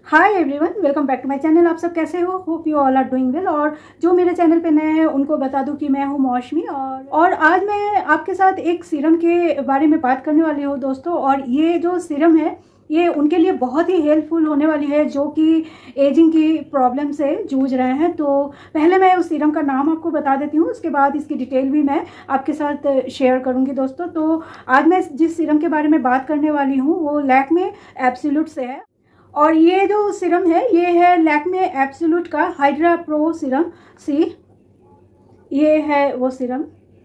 Hi everyone, welcome back to my channel. आप सब कैसे हो? Hope you all are doing well. और जो मेरे चैनल पे नए हैं उनको बता दूं कि मैं हूं मौसमी और आज मैं आपके साथ एक सीरम के बारे में बात करने वाली हूं दोस्तों। और ये जो सीरम है ये उनके लिए बहुत ही हेल्पफुल होने वाली है जो कि एजिंग की प्रॉब्लम से जूझ रहे हैं। तो पहले मैं उस सीरम का नाम आपको बता देती हूँ, उसके बाद इसकी डिटेल भी मैं आपके साथ शेयर करूँगी दोस्तों। तो आज मैं जिस सीरम के बारे में बात करने वाली हूँ वो लैक्मे एब्सोल्यूट से है। और ये जो सीरम है ये है लैक्मे एब्सोल्यूट का हाइड्रा प्रो सीरम सी। ये है वो सीरम।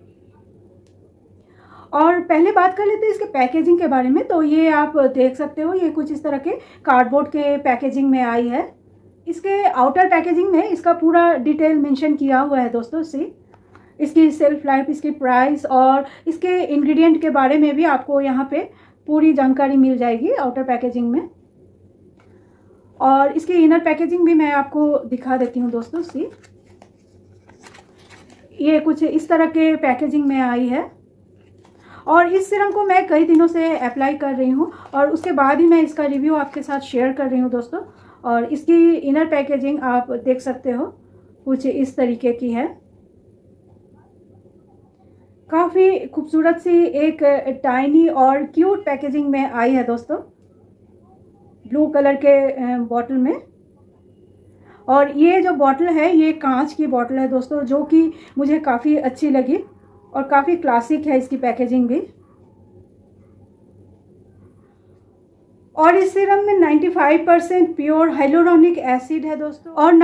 और पहले बात कर लेते हैं इसके पैकेजिंग के बारे में। तो ये आप देख सकते हो, ये कुछ इस तरह के कार्डबोर्ड के पैकेजिंग में आई है। इसके आउटर पैकेजिंग में इसका पूरा डिटेल मेंशन किया हुआ है दोस्तों सी। इसकी सेल्फ लाइफ, इसकी प्राइस और इसके इंग्रेडिएंट के बारे में भी आपको यहाँ पे पूरी जानकारी मिल जाएगी आउटर पैकेजिंग में। और इसकी इनर पैकेजिंग भी मैं आपको दिखा देती हूँ दोस्तों सी। ये कुछ इस तरह के पैकेजिंग में आई है। और इस सीरम को मैं कई दिनों से अप्लाई कर रही हूँ और उसके बाद ही मैं इसका रिव्यू आपके साथ शेयर कर रही हूँ दोस्तों। और इसकी इनर पैकेजिंग आप देख सकते हो, कुछ इस तरीके की है। काफ़ी खूबसूरत सी एक टाइनी और क्यूट पैकेजिंग में आई है दोस्तों, ब्लू कलर के बॉटल में। और ये जो बॉटल है ये कांच की बॉटल है दोस्तों, जो कि मुझे काफ़ी अच्छी लगी और काफ़ी क्लासिक है इसकी पैकेजिंग भी। और इस सीरम में 95% प्योर हाइलोरॉनिक एसिड है दोस्तों। और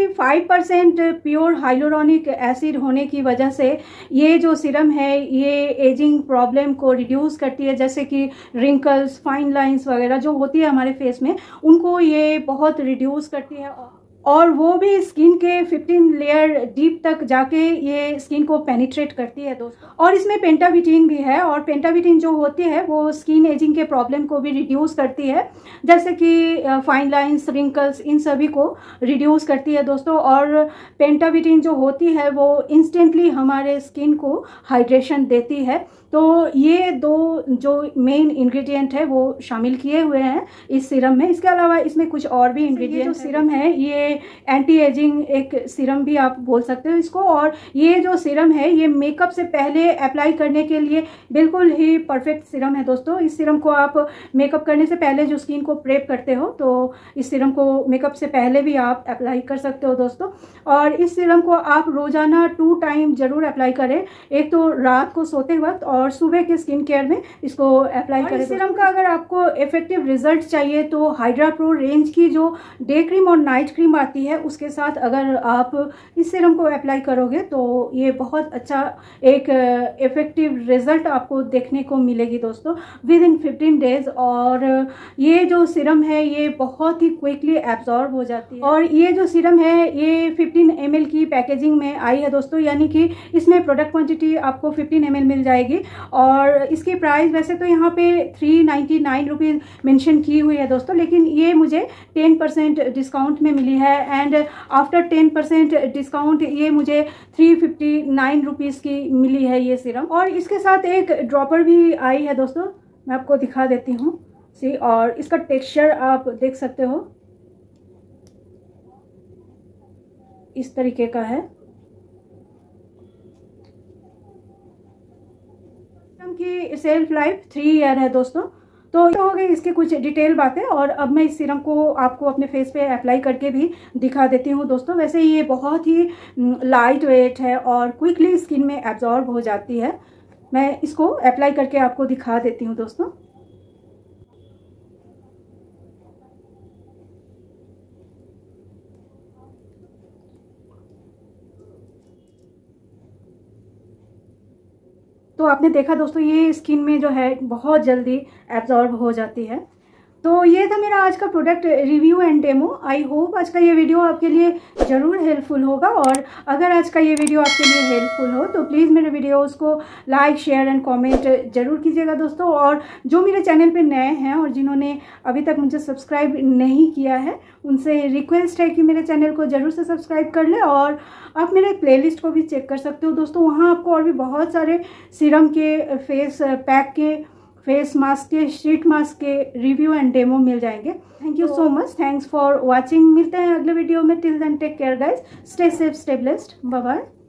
95% प्योर हाइलोरॉनिक एसिड होने की वजह से ये जो सीरम है ये एजिंग प्रॉब्लम को रिड्यूस करती है, जैसे कि रिंकल्स, फाइन लाइंस वगैरह जो होती है हमारे फेस में, उनको ये बहुत रिड्यूस करती है। और वो भी स्किन के 15 लेयर डीप तक जाके ये स्किन को पेनिट्रेट करती है दोस्तों। और इसमें पेंटाबिटिन भी है। और पेंटाबिटिन जो होती है वो स्किन एजिंग के प्रॉब्लम को भी रिड्यूस करती है, जैसे कि फाइन लाइंस, रिंकल्स, इन सभी को रिड्यूस करती है दोस्तों। और पेंटाबिटिन जो होती है वो इंस्टेंटली हमारे स्किन को हाइड्रेशन देती है। तो ये दो जो मेन इंग्रेडिएंट है वो शामिल किए हुए हैं इस सीरम में। इसके अलावा इसमें कुछ और भी इंग्रेडिएंट। जो सीरम है ये एंटी एजिंग एक सीरम भी आप बोल सकते हो इसको। और ये जो सीरम है ये मेकअप से पहले अप्लाई करने के लिए बिल्कुल ही परफेक्ट सीरम है दोस्तों। इस सीरम को आप मेकअप करने से पहले जो स्किन को प्रेप करते हो तो इस सीरम को मेकअप से पहले भी आप अप्लाई कर सकते हो दोस्तों। और इस सीरम को आप रोजाना 2 टाइम जरूर अप्लाई करें, एक तो रात को सोते वक्त और सुबह के स्किन केयर में इसको अप्लाई करें। इस सीरम का अगर आपको इफेक्टिव रिजल्ट चाहिए तो हाइड्रा प्रो रेंज की जो डे क्रीम और नाइट क्रीम आती है उसके साथ अगर आप इस सीरम को अप्लाई करोगे तो ये बहुत अच्छा एक इफेक्टिव रिजल्ट आपको देखने को मिलेगी दोस्तों विद इन 15 डेज। और ये जो सीरम है ये बहुत ही क्विकली एब्जॉर्ब हो जाती है। और ये जो सीरम है ये 15 ml की पैकेजिंग में आई है दोस्तों, यानी कि इसमें प्रोडक्ट क्वांटिटी आपको 15 ml मिल जाएगी। और इसकी प्राइस वैसे तो यहाँ पे 399 रुपीज़ मेंशन की हुई है दोस्तों, लेकिन ये मुझे 10% डिस्काउंट में मिली है। एंड आफ्टर 10% डिस्काउंट ये मुझे 359 रुपीज़ की मिली है ये सीरम। और इसके साथ एक ड्रॉपर भी आई है दोस्तों, मैं आपको दिखा देती हूँ सी। और इसका टेक्सचर आप देख सकते हो, इस तरीके का है। की सेल्फ लाइफ 3 ईयर है दोस्तों। तो हो गई इसके कुछ डिटेल बातें। और अब मैं इस सीरम को आपको अपने फेस पे अप्लाई करके भी दिखा देती हूँ दोस्तों। वैसे ये बहुत ही लाइट वेट है और क्विकली स्किन में एब्जॉर्ब हो जाती है। मैं इसको अप्लाई करके आपको दिखा देती हूँ दोस्तों। तो आपने देखा दोस्तों ये स्किन में जो है बहुत जल्दी एब्जॉर्ब हो जाती है। तो ये था मेरा आज का product review and demo. I hope आज का ये वीडियो आपके लिए ज़रूर हेल्पफुल होगा। और अगर आज का ये वीडियो आपके लिए हेल्पफुल हो तो प्लीज़ मेरे वीडियोस को लाइक, शेयर एंड कमेंट जरूर कीजिएगा दोस्तों। और जो मेरे चैनल पे नए हैं और जिन्होंने अभी तक मुझे सब्सक्राइब नहीं किया है उनसे रिक्वेस्ट है कि मेरे चैनल को ज़रूर से सब्सक्राइब कर ले। और आप मेरे प्लेलिस्ट को भी चेक कर सकते हो दोस्तों, वहाँ आपको और भी बहुत सारे सीरम के, फेस पैक के, फेस मास्क के, शीट मास्क के रिव्यू एंड डेमो मिल जाएंगे। Thank you so much, thanks for watching. मिलते हैं अगले वीडियो में। Till then take care guys, stay safe, stay blessed, bye bye.